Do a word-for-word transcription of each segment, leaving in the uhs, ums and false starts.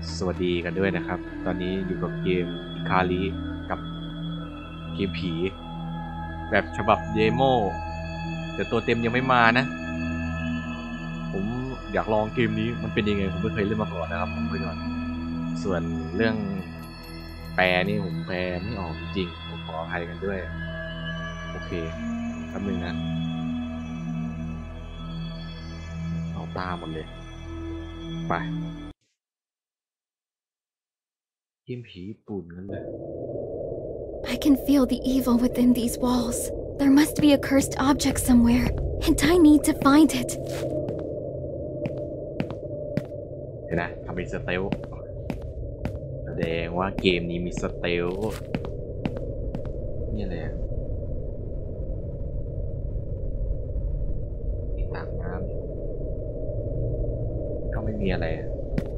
สวัสดีกันด้วยนะครับตอนนี้อยู่กับเกมอิคาริกับเกมผีแบบฉบับเดโมแต่ตัวเต็มยังไม่มานะผมอยากลองเกมนี้มันเป็นยังไงผมไม่เคยเล่นมาก่อนนะครับผมไปก่อนส่วนเรื่องแปลนี่ผมแปลไม่ออกจริงผมขออภัยกันด้วยโอเคแป๊บนึงนะเอาตาหมดเลยไปเกมผีญี่ปุ่นนั่นเลย I can feel the evil within these walls. There must be a cursed object somewhere, and I need to find it. เห็นนะทำเป็นสเตลแสดงว่าเกมนี้มีสเตลนี่อะไรอ่ะมีต่างน้ำก็ไม่มีอะไรอ่ะ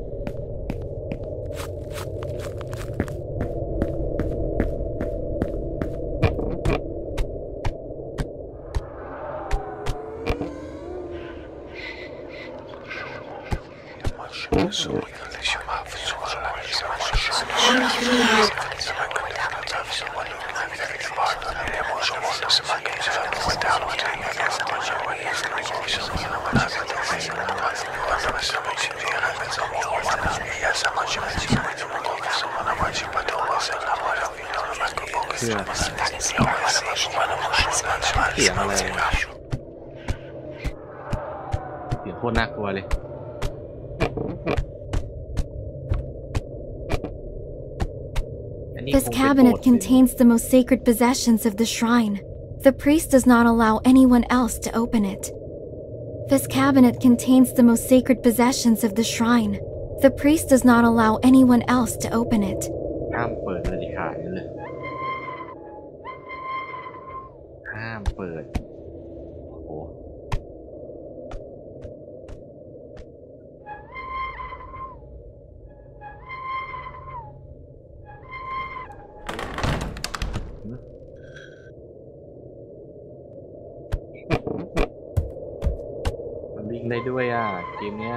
เพื่อเสียงอะไรเสียงโคตรน่ากลัวเลย This cabinet contains the most sacred possessions of the shrine. The priest does not allow anyone else to open it. This cabinet contains the most sacred possessions of the shrine. The priest does not allow anyone else to open it. ห้ามเปิดเลยค่ะนี่เลยห้ามเปิดโอ้โหมันวิ่งได้ด้วยอ่ะเกมเนี้ย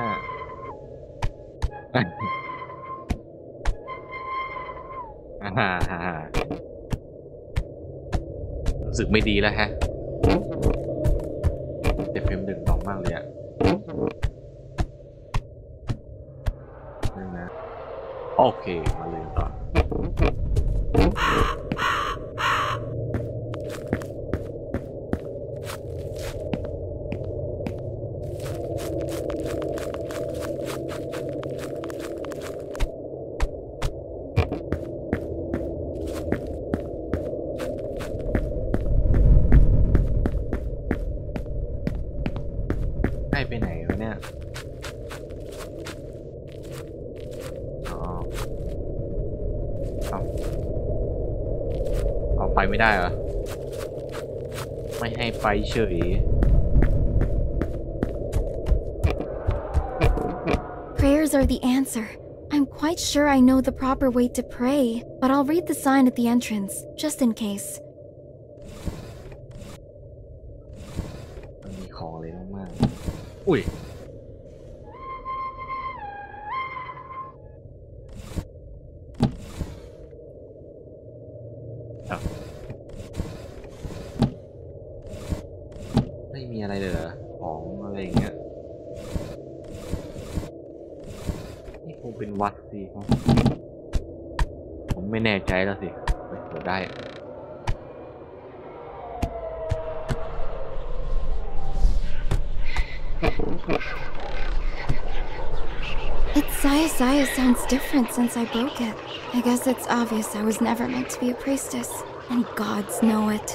ฮ่าฮ่าฮ่ารู้สึกไม่ดีแล้วฮะแต่เฟรมหนึ่งตองมากเลยอ่ะนี่นะโอเคมาเลยต่อไปไหนวะเนี่ยอ๋อเอาเอาไปไม่ได้เหรอไม่ให้ไปเฉย Prayers are the answer. I'm quite sure I know the proper way to pray, but I'll read the sign at the entrance, just in case. มันมีของอะไรมากๆอุ้ยไม่มีอะไรเลยเหรอของอะไรอย่างเงี้ยนี่คงเป็นวัดสิครับผมไม่แน่ใจแล้วสิเปิดได้ Its Saya Saya sounds different since I broke it. I guess it's obvious I was never meant to be a priestess, and gods know it.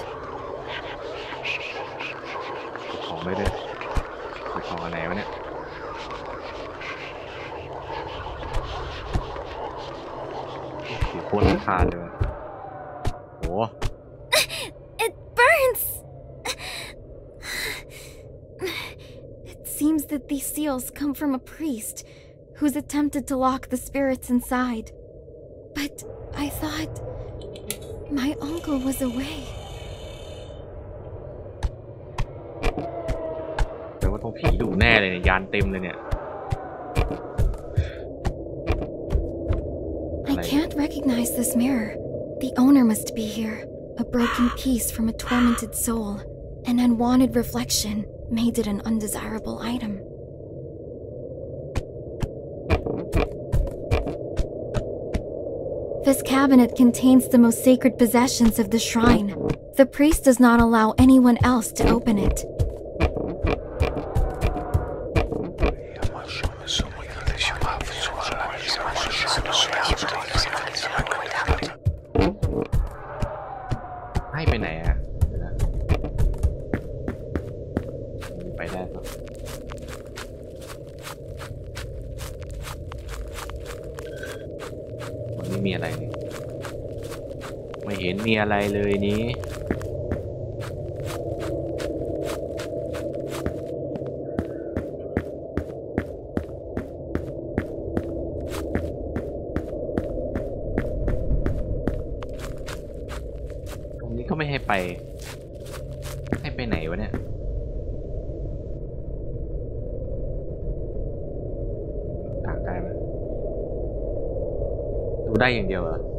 ของไม่ได้เป็นของอะไรวะเนี่ยสีโคตรคาดเลยวะโห It burns! It seems that these seals come from a priest who's attempted to lock the spirits inside. But I thought my uncle was away. แต่ว่าต้องผีดุแน่เลยเนี่ยยานเต็มเลยเนี่ย recognize this mirror. The owner must be here. A broken piece from a tormented soul. An unwanted reflection made it an undesirable item. This cabinet contains the most sacred possessions of the shrine. The priest does not allow anyone else to open it. ให้ไปไหนอ่ะเดี๋ยวนะไปได้ปะมันไม่มีอะไรนี่ไม่เห็นมีอะไรเลยนี้ก็ไม่ให้ไปให้ไปไหนวะเนี่ยต่างได้ไหมดูได้อย่างเดียวเหรอ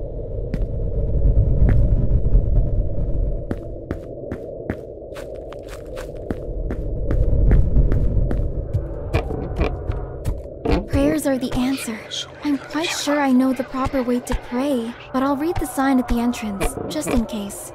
Prayers are the answer. I'm quite sure I know the proper way to pray, but I'll read the sign at the entrance, just in case.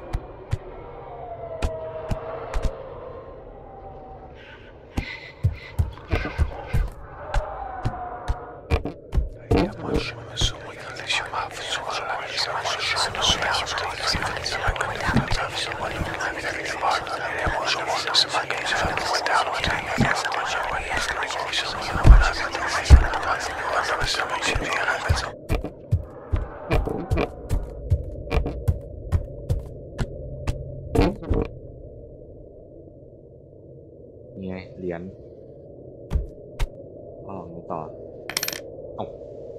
นี่ไงเหรียญอ๋อนี่ต่อเอ้า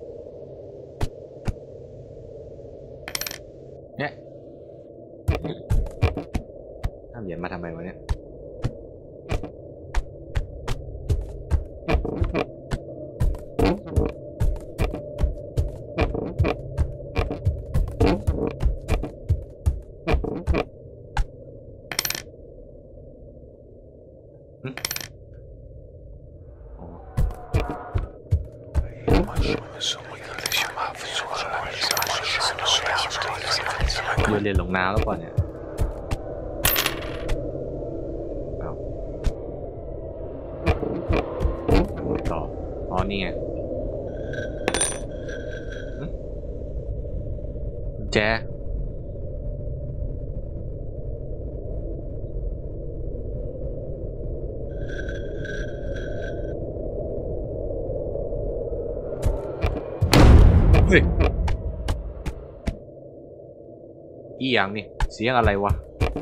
เนี่ยถ้าเหรียญมาทำไมวะเนี่ยโยนเรียนลงน้ำแล้วก่อนเนี่ยเอาต่ออ๋อนี่ไงกุญแจเฮ้ยอีหยังนี่เสียงอะไรวะ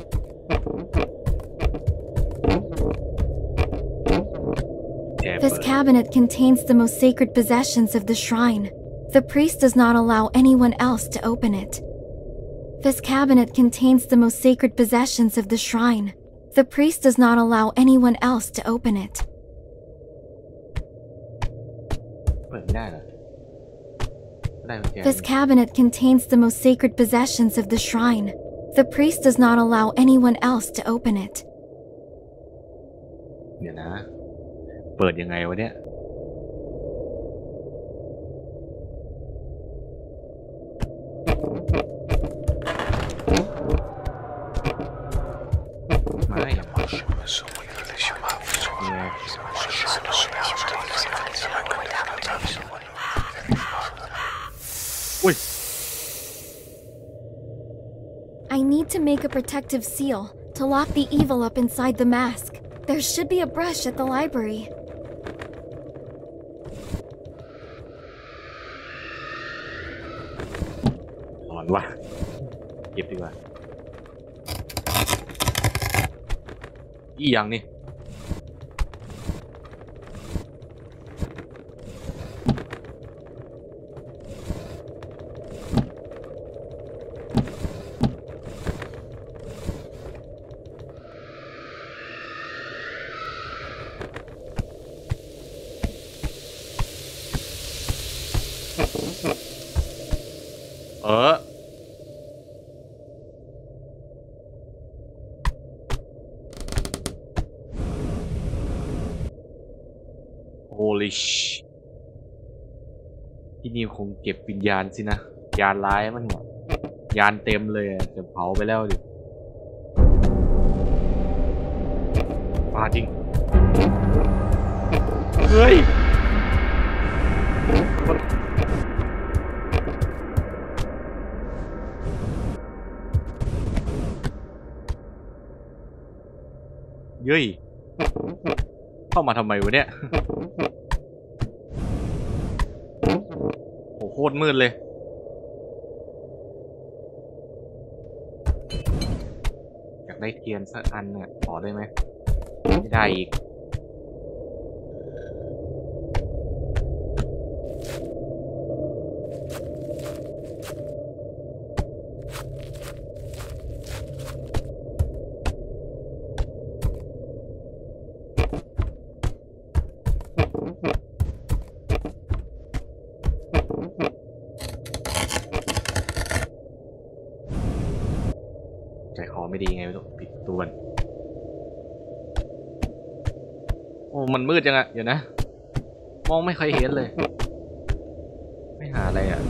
This cabinet contains the most sacred possessions of the shrine. The priest does not allow anyone else to open it. This cabinet contains the most sacred possessions of the shrine. The priest does not allow anyone else to open it. เปิดไม่ได้เหรอ This cabinet contains the most sacred possessions of the shrine. The priest does not allow anyone else to open it. เดี๋ยวนะ เปิดยังไงวะเนี่ยไม่อุ้ย I need to make a protective seal to lock the evil up inside the mask. There should be a brush at the library. หลอนว่ะเก็บดีกว่าอีหยังนี่เออโฮลิชที่นี่คงเก็บวิญญาณสินะยานร้ายมันเนี่ยยานเต็มเลยจะเผาไปแล้วดิมาจริงเฮ้ยเย้ยเข้ามาทำไมวะเนี่ยโหโคตรมืดเลยอยากได้เทียนสักอันเนี่ยขอได้ไหมไม่ได้อีกใจคอไม่ดีไงไม่รู้ปิดตัวมันโอ้มันมืดจังอะเดี๋ยวนะมองไม่เคยเห็นเลยไม่หาอะไรอะ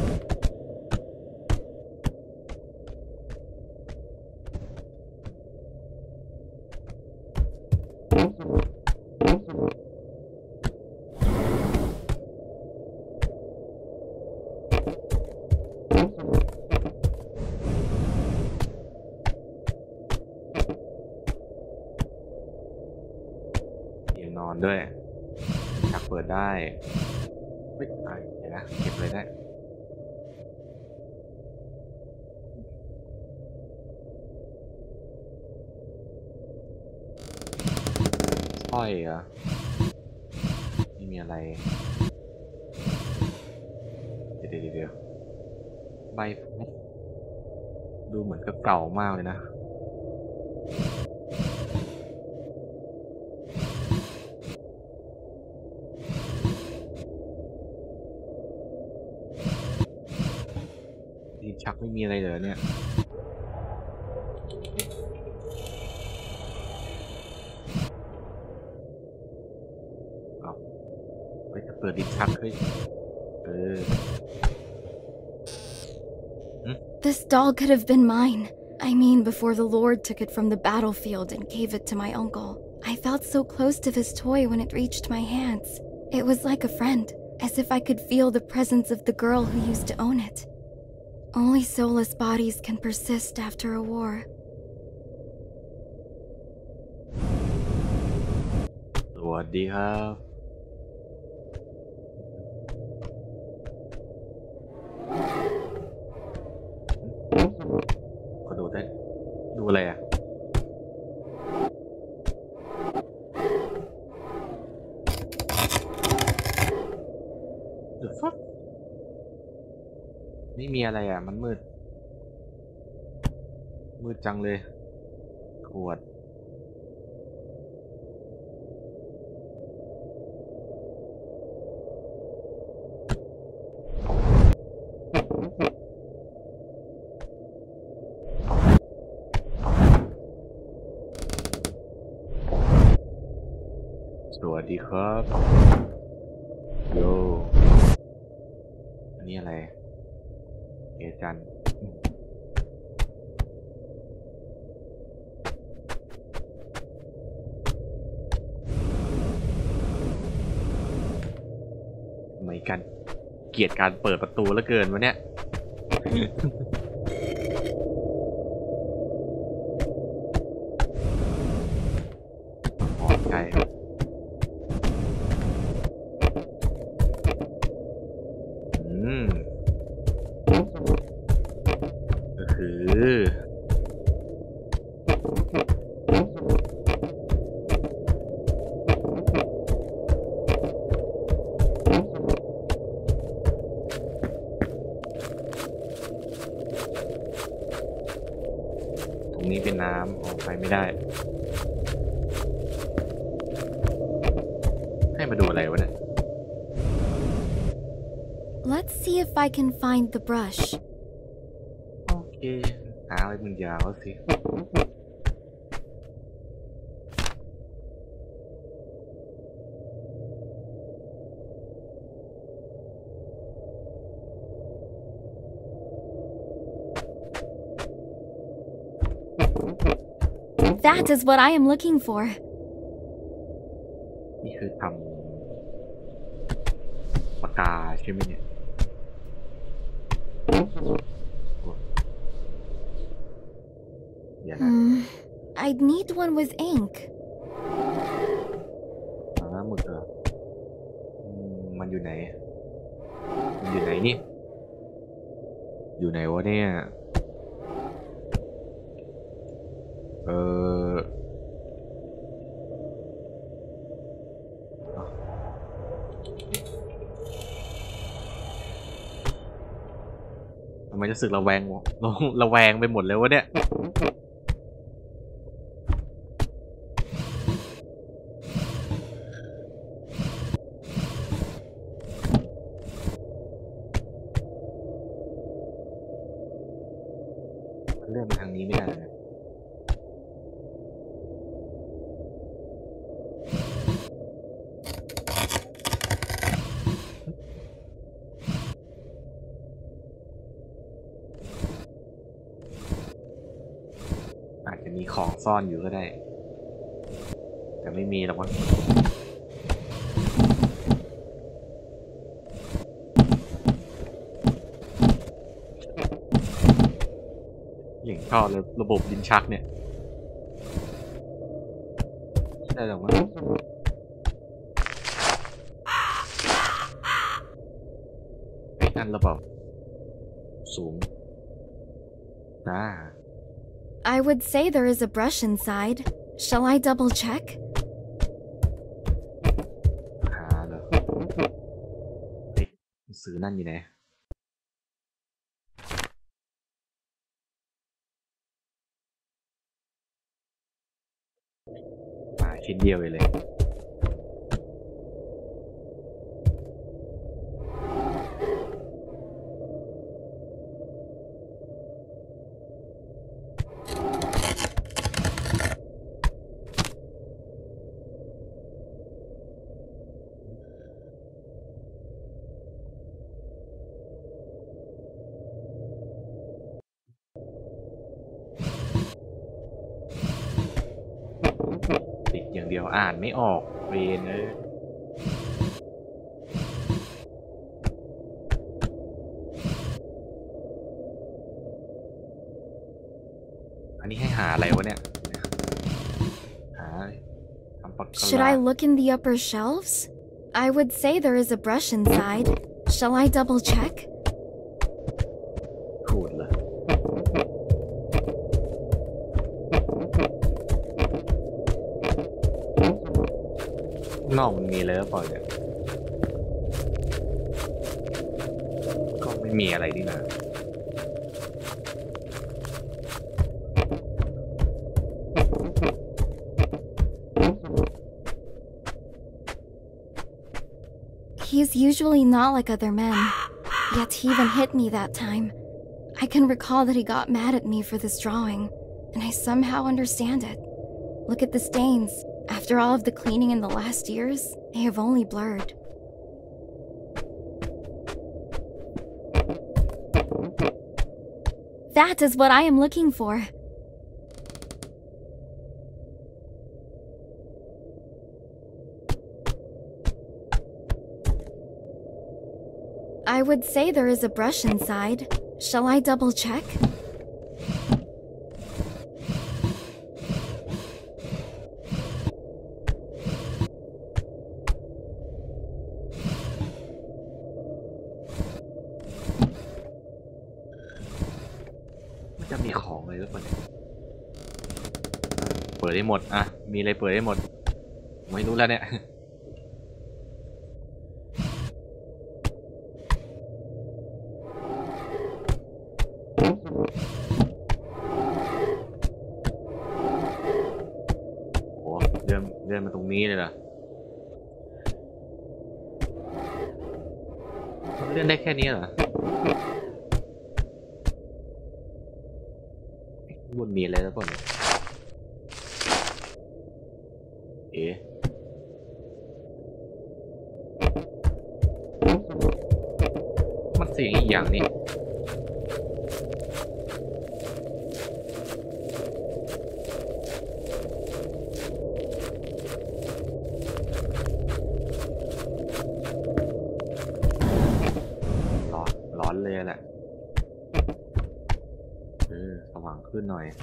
นอนด้วยชักเปิดได้เฮ้ยอ่ะเดี๋ยวนะเก็บเลยได้สร้อยเหรอไม่มีอะไรเดี๋ยวเดี๋ยวเดี๋ยวใบดูเหมือนกับเก่ามากเลยนะชักไม่มีอะไรเหรอเนี่ยเอาไปจะเปิดดินชักเฮ้ยเออ This doll could have been mine. I mean, before the Lord took it from the battlefield and gave it to my uncle. I felt so close to this toy when it reached my hands. It was like a friend, as if I could feel the presence of the girl who used to own it. Only soulless bodies can persist after a war. สวัสดีครับก็ดูได้ดูอะไรอ่ะเดี๋ยวฟักไม่มีอะไรอ่ะมันมืดมืดจังเลยขวดสวัสดีครับโยอันนี้อะไรเอจันเหมือนกันเกลียดการเปิดประตูแล้วเกินวะเนี่ย อ๋อใช่อืมก็คือตรงนี้เป็นน้ำออกไปไม่ได้ให้มาดูอะไรวะเนี่ย Let's see if I can find the brush. เคหาอะไรมึงยาวสิ That is what I am looking for. นี่คือทำปากกาใช่ไหมเนี่ยเดี๋ยวนะ Hmm. I'd need one with ink. อ่าหมึกเหรออืมมันอยู่ไหน มันอยู่ไหนนี่ อยู่ไหนวะเนี่ย เออทำไมจะสึกระแวงวะระแวงไปหมดเลยวะเนี่ย เลื่อนไปทางนี้ไม่ได้เลยอาจจะมีของซ่อนอยู่ก็ได้ แต่ไม่มีหรอกวะอย่างชอบเลยระบบดินชักเนี่ยใช่หรอวะไอ้นั่นระบบสูงจ้า I would say there is a brush inside. Shall I double check? หาเหรอเฮ้ยหนังสือนั่นอยู่ไหนหาชิ้นเดียวเลยเลย ติดอย่างเดียวอ่านไม่ออกเวนเอออันนี้ให้หาอะไรวะเนี่ยหาทำปากกา Should I look in the upper shelves? I would say there is a brush inside. Shall I double check? ขูดเลยนอกมันมีเลยหรือเปล่าเนี่ยก็ไม่มีอะไรนี่นะ He's usually not like other men, yet he even hit me that time. I can recall that he got mad at me for this drawing, and I somehow understand it. Look at the stains. After all of the cleaning in the last years, they have only blurred. That is what I am looking for. I would say there is a brush inside. Shall I double check? มันจะมีของอะไรหรือเปล่าเนี่ยเปิดได้หมดอ่ะมีอะไรเปิดได้หมดไม่รู้แล้วเนี่ยโอ้เดินเดินมาตรงนี้เลยเหรอมันเลื่อนได้แค่นี้เหรอบนมีอะไรแล้วเปล่าเนี่ยเอ๊ะมันเสียงอีกอย่างนี่ร้อนร้อนเลยแหละเออสว่างขึ้นหน่อย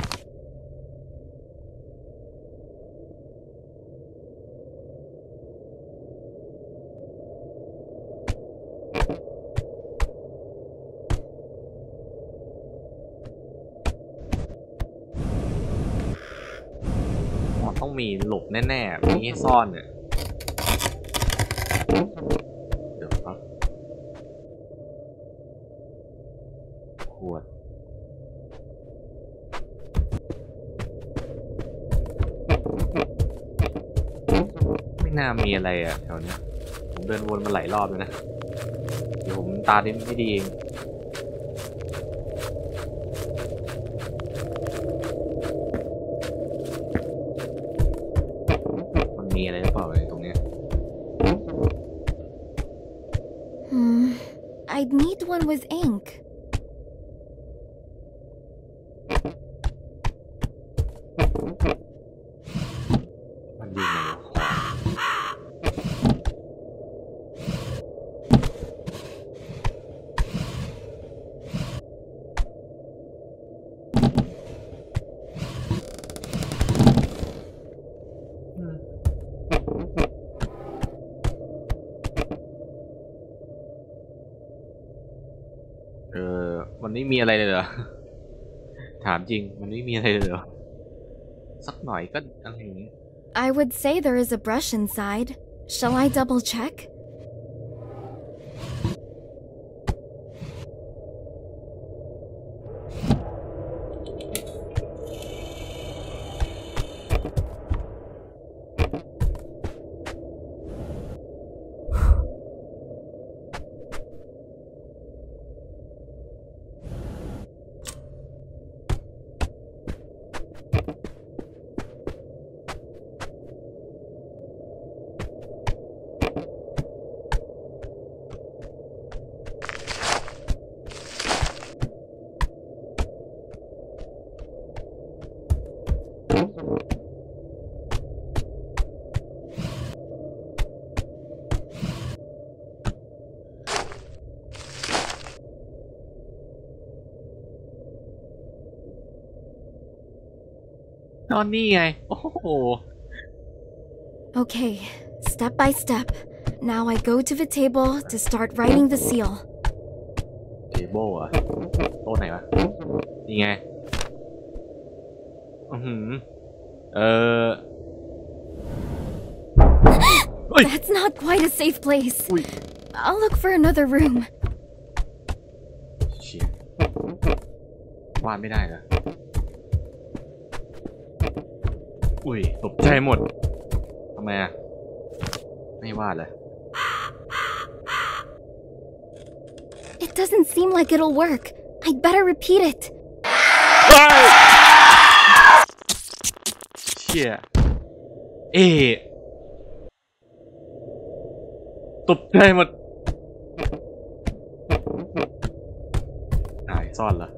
ต้องมีหลบแน่ๆมีให้ซ่อนเนี่ยเดี๋ยวครับขวดไม่น่ามีอะไรอ่ะแถวนี้ผมเดินวนมาหลายรอบเลยนะเดี๋ยวผมตาดิไม่ดีเองมีอะไรหรือเปล่าตรงนี้ Hmm. I'd need one with ink. มันอยู่ไหนเออมันไม่มีอะไรเลยเหรอถามจริงมันไม่มีอะไรเลยเหรอสักหน่อยก็อะไรอย่างนี้ I would say there is a brush inside. Shall I double check?ตอนนี้ไงโอ้โห Okay, step by step. Now I go to the table to start writing the seal. เทเบิลอะโต๊ะไหนวะนี่ไงอือหือเออ That's not quite a safe place. อุ้ย I'll look for another room. เชี่ยวาดไม่ได้เหรออุ้ยตกใจหมดทำไมอะไม่วาดเลย It doesn't seem like it'll work. I'd better repeat it. เชี่ยเอ๊ะตกใจหมดหายซ่อนเหรอ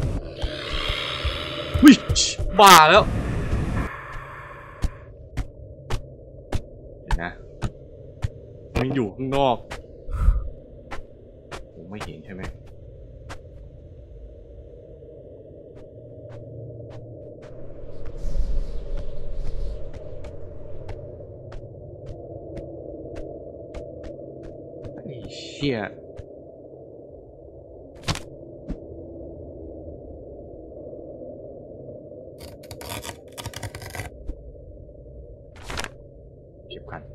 วิบ้าแล้วเห็นนะมันอยู่ข้างนอกผมไม่เห็นใช่ไหมไอ้เชี่ยเก็บกัน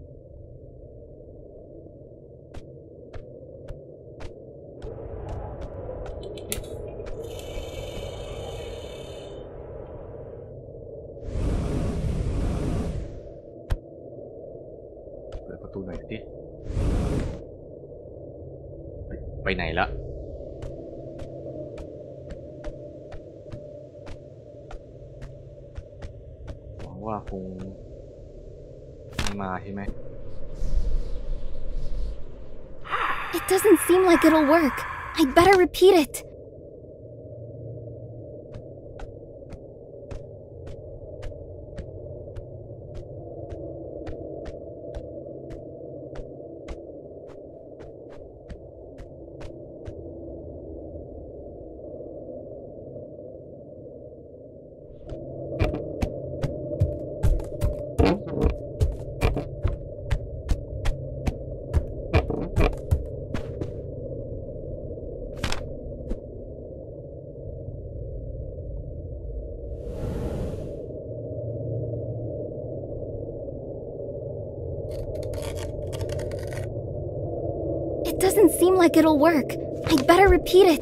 เปิดประตูหน่อยสิไปไหนละว่าคงไม่มาใช่ไหม It doesn't seem like it'll work. I'd better repeat it. It doesn't seem like it'll work. I'd better repeat it.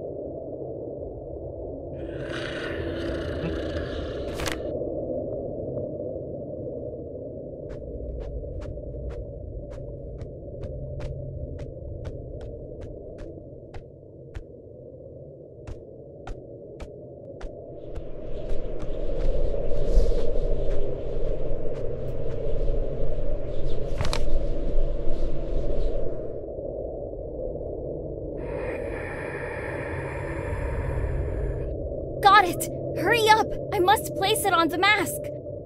Got it! Hurry up! I must place it on the mask!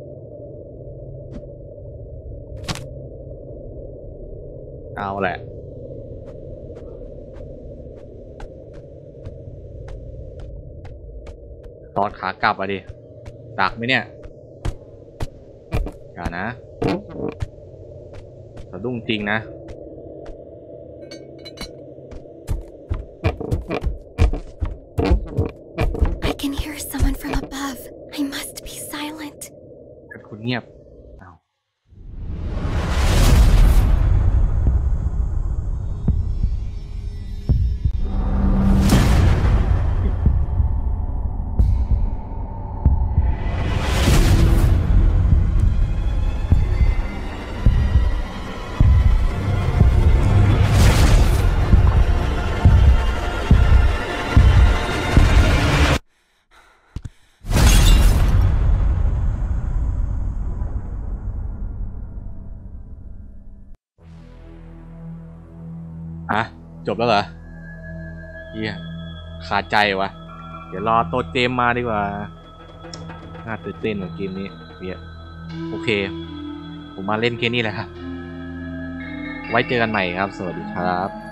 เอาแหละ ตอนขากลับอะดิดักไหมเนี่ยอย่านะสะดุ้งจริงนะ I can hear someone from above. I must be silent. คุณเงียบเอา อ่ะจบแล้วเหรอเฮียขาดใจวะเดี๋ยวรอตัวเจมมาดีกว่าน่าตื่นเต้นกับเกมนี้เฮียโอเคผมมาเล่นแค่นี้แหละครับไว้เจอกันใหม่ครับสวัสดีครับ